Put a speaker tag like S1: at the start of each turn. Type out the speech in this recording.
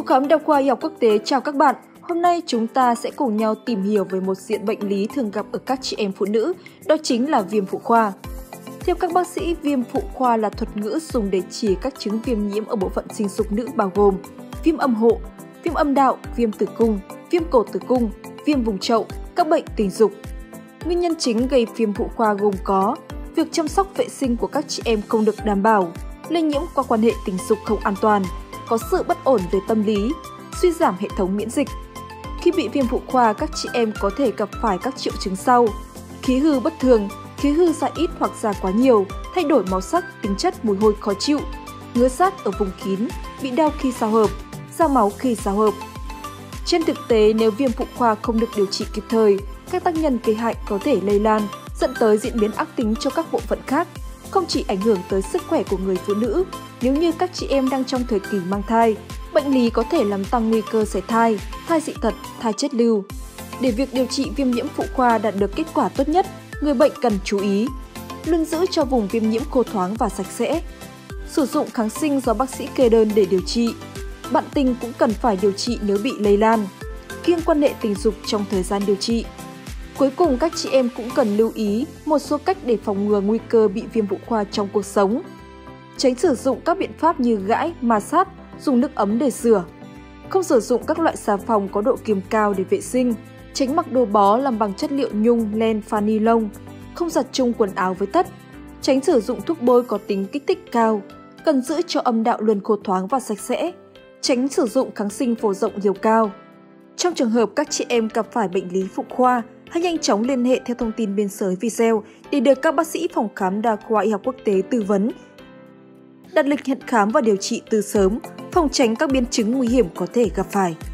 S1: Phòng khám đa khoa y học quốc tế chào các bạn. Hôm nay chúng ta sẽ cùng nhau tìm hiểu về một diện bệnh lý thường gặp ở các chị em phụ nữ, đó chính là viêm phụ khoa. Theo các bác sĩ, viêm phụ khoa là thuật ngữ dùng để chỉ các chứng viêm nhiễm ở bộ phận sinh dục nữ bao gồm viêm âm hộ, viêm âm đạo, viêm tử cung, viêm cổ tử cung, viêm vùng chậu, các bệnh tình dục. Nguyên nhân chính gây viêm phụ khoa gồm có việc chăm sóc vệ sinh của các chị em không được đảm bảo, lây nhiễm qua quan hệ tình dục không an toàn, có sự bất ổn về tâm lý, suy giảm hệ thống miễn dịch. Khi bị viêm phụ khoa, các chị em có thể gặp phải các triệu chứng sau: khí hư bất thường, khí hư ra ít hoặc ra quá nhiều, thay đổi màu sắc, tính chất, mùi hôi khó chịu, ngứa rát ở vùng kín, bị đau khi giao hợp, ra máu khi giao hợp. Trên thực tế, nếu viêm phụ khoa không được điều trị kịp thời, các tác nhân gây hại có thể lây lan, dẫn tới diễn biến ác tính cho các bộ phận khác, không chỉ ảnh hưởng tới sức khỏe của người phụ nữ. Nếu như các chị em đang trong thời kỳ mang thai, bệnh lý có thể làm tăng nguy cơ sảy thai, thai dị tật, thai chết lưu. Để việc điều trị viêm nhiễm phụ khoa đạt được kết quả tốt nhất, người bệnh cần chú ý luôn giữ cho vùng viêm nhiễm khô thoáng và sạch sẽ. Sử dụng kháng sinh do bác sĩ kê đơn để điều trị. Bạn tình cũng cần phải điều trị nếu bị lây lan. Kiêng quan hệ tình dục trong thời gian điều trị. Cuối cùng, các chị em cũng cần lưu ý một số cách để phòng ngừa nguy cơ bị viêm phụ khoa trong cuộc sống. Tránh sử dụng các biện pháp như gãi, ma sát, dùng nước ấm để rửa. Không sử dụng các loại xà phòng có độ kiềm cao để vệ sinh. Tránh mặc đồ bó làm bằng chất liệu nhung, len, pha ni lông. Không giặt chung quần áo với tất. Tránh sử dụng thuốc bôi có tính kích thích cao. Cần giữ cho âm đạo luôn khô thoáng và sạch sẽ. Tránh sử dụng kháng sinh phổ rộng liều cao. Trong trường hợp các chị em gặp phải bệnh lý phụ khoa, hãy nhanh chóng liên hệ theo thông tin bên dưới video để được các bác sĩ phòng khám đa khoa y học quốc tế tư vấn. Đặt lịch hẹn khám và điều trị từ sớm, phòng tránh các biến chứng nguy hiểm có thể gặp phải.